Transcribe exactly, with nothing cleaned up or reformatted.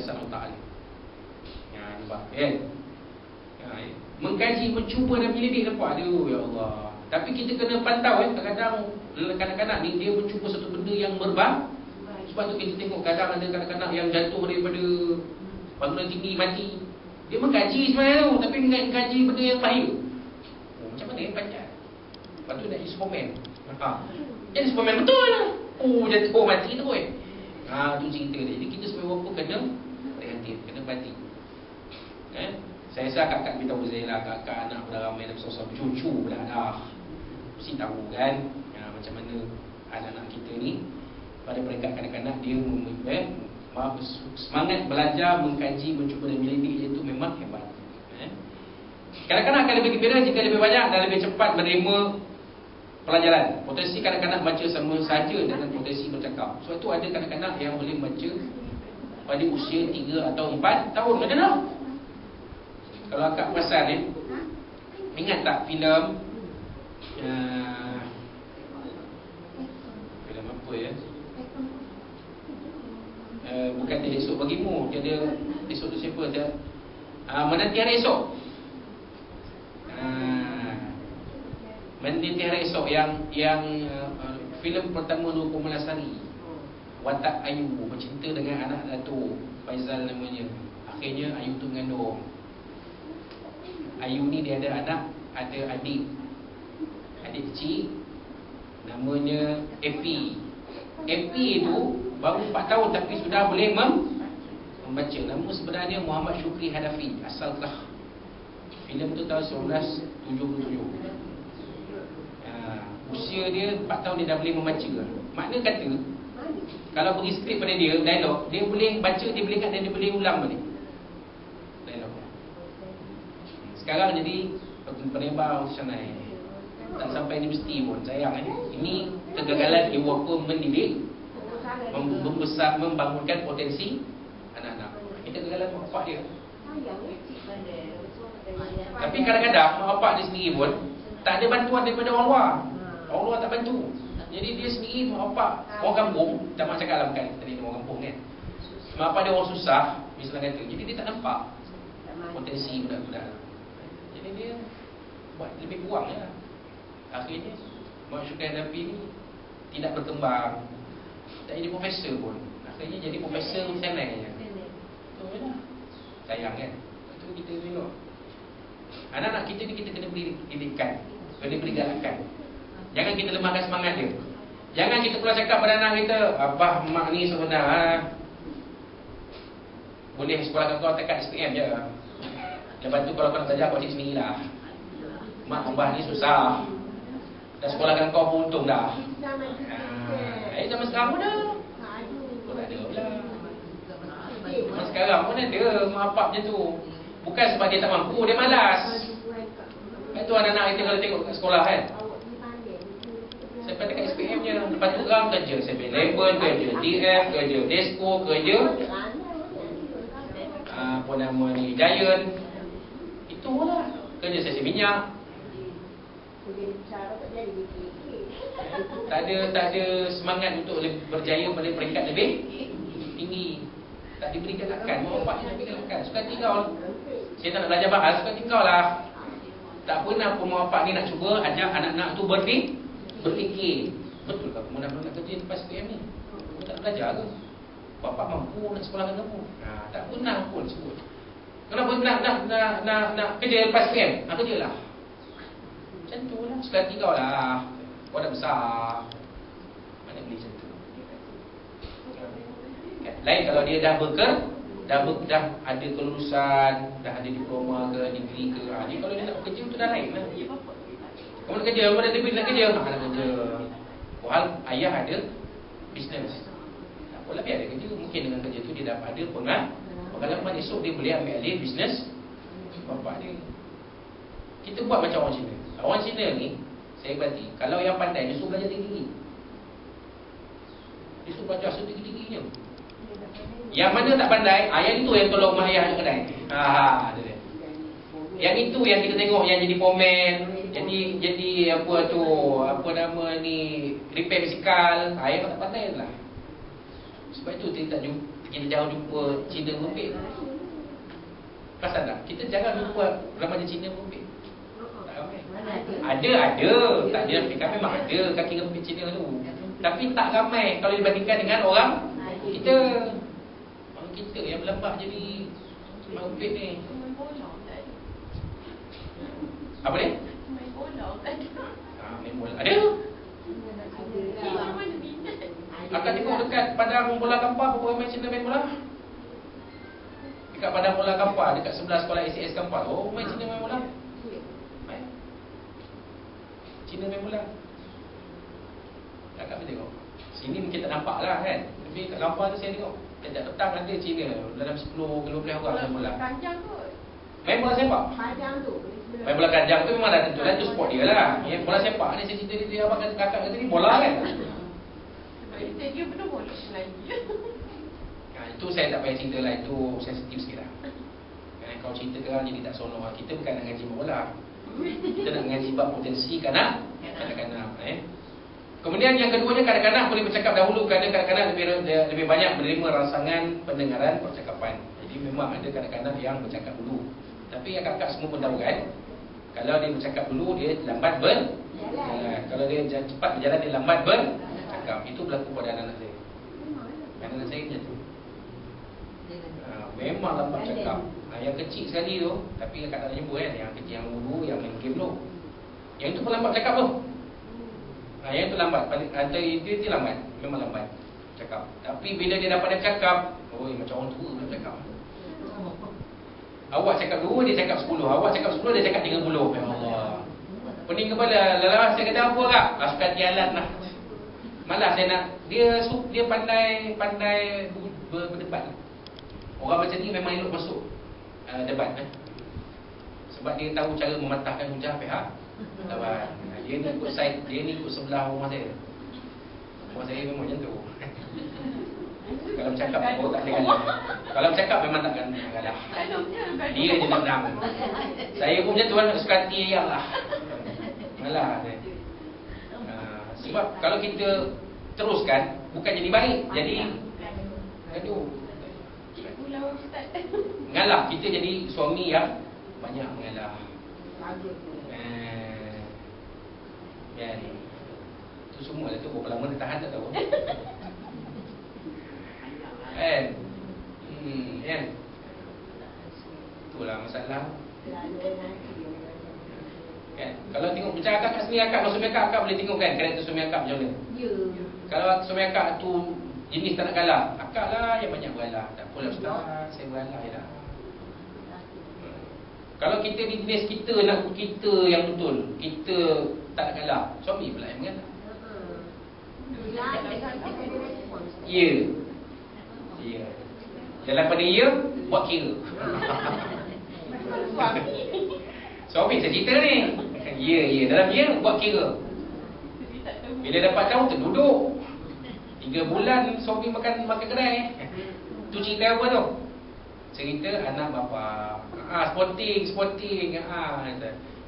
siasat otak dia. Ya, nampak kan? Ya, mengkaji, mencuba dan menyelidik, nampak? Aduh, ya Allah. Tapi kita kena pantau eh. Kadang-kadang kanak-kanak ni dia mencuba satu benda yang berbahaya. Sebab tu kita tengok kadang ada kanak-kanak yang jatuh daripada bangunan tinggi mati. Dia mengkaji sebenarnya tu, tapi mengkaji benda yang bahaya. Oh, macam mana yang panjang? Lepas tu nak jadi Superman. Ha. Jadi Superman betul. Oh, jatuh, oh mati tu eh. Ha, tu cerita dia. Jadi kita sebagai bapa kena prihatin, kena perhati. Eh? Saya rasa kakak beritahu saya lah, kakak anak dah ramai dah besar-besar, cucu pula dah. Mesti tahu kan ya, macam mana anak-anak kita ni pada peringkat kanak-kanak dia eh, semangat belajar, mengkaji, mencuba dan menyelidik itu memang hebat. Eh? Kanak-kanak akan lebih gembira jika lebih banyak dan lebih cepat menerima pelajaran. Potensi kanak-kanak baca sama saja dengan potensi bercakap. Sebab tu ada kanak-kanak yang boleh baca pada usia tiga atau empat tahun. Macam mana? Kalau akak perasan ni, ingat tak filem uh, filem apa ya? Uh, bukan Tiada Esok Bagimu. Tiada Esok tu siapa? Tiada, uh, Menanti Hari Esok. Uh, Menanti Hari Esok yang yang uh, filem pertama Nur Kumalasari. Watak Ayu bercinta dengan anak Dato' Faizal namanya. Akhirnya Ayu tu mengandung. Ayu ni dia ada anak, ada adik. Adik kecil namanya Epi. Epi tu baru empat tahun tapi sudah boleh mem membaca. Nama sebenarnya Muhammad Syukri Hadafi. Asal Kedah. Filem tu tahun seribu sembilan ratus tujuh puluh tujuh. uh, Usia dia empat tahun dia dah boleh membaca. Makna kata kalau beri skrip pada dia, dialog, dia boleh baca, dia boleh ingat dan dia boleh ulang balik dialog. Sekarang jadi penerbang Shanai, tak sampai universiti pun. Sayang eh. Ini kegagalan ibu bapa mendidik, membesar, membangunkan potensi anak-anak. Ini kegagalan mak bapak dia. Tapi kadang-kadang mak bapak dia sendiri pun tak ada bantuan daripada orang luar. Orang luar tak bantu. Jadi dia sendiri mak bapak orang kampung, tak mahu cakap lah bukan tadi orang kampung kan. Mak bapak dia orang susah, misalnya kata. Jadi dia tak nampak potensi budak-budak. Jadi dia buat lebih kurang ya. Akhirnya Mak Syukri Hadafi ni tidak berkembang, tak jadi profesor pun. Akhirnya jadi profesor Shanai je. Betul lah. Sayang kan. Itu kita tengok anak-anak kita ni kita kena beri didikan, kena beri galakan. Jangan kita lemahkan semangat dia. Jangan kita pula cakap pada anak kita, abah mak ni sebenar ha? Boleh sekolah kau tekat S P M je. Lepas tu kalau kau nak belajar kau cik sendirilah. Mak abah ni susah. Dah sekolahkan kau pun untung dah. Ha, eh zaman sekarang pun dah. Kau tak ada pula. Zaman sekarang pun ada mak bapak macam tu. Bukan sebab dia tak mampu, dia malas. Itu anak-anak kita kalau tengok kat sekolah kan. Sampai dekat S P M je. Lepas tu orang kerja seven eleven, kerja D F, kerja Desco, kerja apa nama ni, Giant. Itulah kerja sesi minyak. Tak ada tak ada semangat untuk berjaya pada peringkat lebih tinggi. Tak diberi galakan. Mak bapak dia beri galakan. Suka tinggal. Saya tak nak belajar bahas, suka tinggal lah. Tak pernah pun mak bapak ni nak cuba ajak anak-anak tu berfikir. Berfikir. Betul ke kamu nak nak kerja lepas S P M ni? Kamu tak belajar ke? Bapak mampu nak sekolahkan kamu. Ha, tak pernah pun sebut. Kenapa nak nak nak nak, nak kerja lepas S P M? Nak kerjalah. Macam tu lah. Suka tinggal lah. Kau dah besar. Mana boleh macam tu? Lain kalau dia dah bekerja, dah, ber, dah ada kelulusan, dah ada diploma ke, degree ke. Ha, ni kalau dia nak bekerja tu dah lain lah. Kamu nak kerja, kamu dah degree nak kerja. Ha, nak kerja. Wahal ayah ada bisnes. Tak apalah biar dia kerja. Mungkin dengan kerja tu dia dapat ada pengalaman. Esok dia boleh ambil alih bisnes bapak dia. Kita buat macam orang Cina. Orang Cina ni, saya berarti, kalau yang pandai, dia suruh belajar tinggi-tinggi. Dia suruh belajar setinggi-tingginya. Yang mana tak pandai, ah, yang itu yang tolong mak ayah kedai. Ha, ada dia. Yang itu yang kita tengok yang jadi pomen, jadi jadi apa tu, apa nama ni, repair basikal. Ah, yang tak pandai lah. Sebab itu kita tak jumpa, kita jauh jumpa Cina merepek. Perasan tak? Kita jarang jumpa remaja Cina merepek. Tak ramai. Ada, ada. Tak ada Afrika memang ada kaki rempit Cina tu. Tapi tak ramai kalau dibandingkan dengan orang kita. Orang kita yang berlambak jadi merepek ni. Apa ni? Main bola tak ada. Ha, main bola. Ada? Akan tengok dekat padang bola Kampar berapa ramai Cina main bola? Dekat padang bola Kampar, dekat sebelah sekolah S A S Kampar. Oh, main Cina main bola. Main. Cina main bola. Kakak boleh tengok. Sini mungkin tak nampak lah kan. Tapi kat Kampar tu saya tengok. Setiap petang ada Cina dalam sepuluh ke dua belas orang main bola. Kanjang kot. Main bola sepak? Kanjang tu. Main bola kanjang tu memang dah tentu lah, tu sport dia lah. Yang bola sepak ni saya cerita dia abang kata kakak kata ni bola kan. Sebab itu dia benar bola lagi. Ha, itu saya tak payah cerita lah, itu sensitif sikit lah. Kan, kalau cerita kan jadi tak seronok lah. Kita bukan nak ngaji bola. Kita nak ngaji bab potensi kanak kanak-kanak eh. Kemudian yang keduanya kanak-kanak boleh bercakap dahulu kerana kanak-kanak lebih lebih banyak menerima rangsangan pendengaran percakapan. Jadi memang ada kanak-kanak yang bercakap dulu. Tapi yang kakak semua pun tahu kan, kalau dia bercakap dulu dia lambat berjalan. Kalau dia cepat berjalan dia lambat bercakap. Itu berlaku pada anak-anak saya. Anak-anak saya macam tu. Ha, memang lambat cakap. Ha, yang kecil sekali tu, tapi kakak tak jumpa kan, yang kecil yang dulu yang main game tu. Yang itu pun lambat cakap tu. Ha, yang itu lambat. Antara itu dia lambat. Memang lambat cakap. Tapi bila dia dapat dia cakap, oh macam orang tua dia cakap. Awak cakap dua, dia cakap sepuluh. Awak cakap sepuluh, dia cakap tiga puluh. Ya Allah. Pening kepala. Lelah saya kata apa kak? Suka jalan lah. Malah saya nak. Dia dia pandai pandai ber, berdebat. Orang macam ni memang elok masuk uh, debat. Eh? Sebab dia tahu cara mematahkan hujah pihak lawan. Dia ni ikut side, dia ni ikut sebelah rumah saya. Rumah saya memang macam tu. Kalau bercakap oh, tak boleh galah. Kalau bercakap memang takkan galah. Dia je menang. Saya pun macam tu kan, suka hati yang lah. Malah eh. uh, sebab kalau kita teruskan bukan jadi baik, jadi aduh. Ngalah, kita jadi suami yang banyak mengalah. Eh, kan. Itu semua lah tu berapa lama dia tahan tak tahu. Kan? Hmm, kan? Itulah masalah. Kan? Kalau tengok macam akak kat sini, akak kalau suami akak, akak boleh tengok kan karakter suami akak macam mana? Ya. Kalau suami akak tu jenis tak nak galah, akak lah yang banyak beralah. Tak apalah ustaz, saya beralah je lah. Hmm. Kalau kita di jenis kita nak kita yang betul, kita tak nak galah, suami pula yang mengalah. Ya. Ya. Dalam pada ya, buat kira. Suami saya cerita ni. Ya, ya. Dalam ya, buat kira. Bila dapat tahu, terduduk. Tiga bulan suami makan makan kedai. Tu cerita apa tu? Cerita anak bapa. Ah, sporting, sporting. Ah,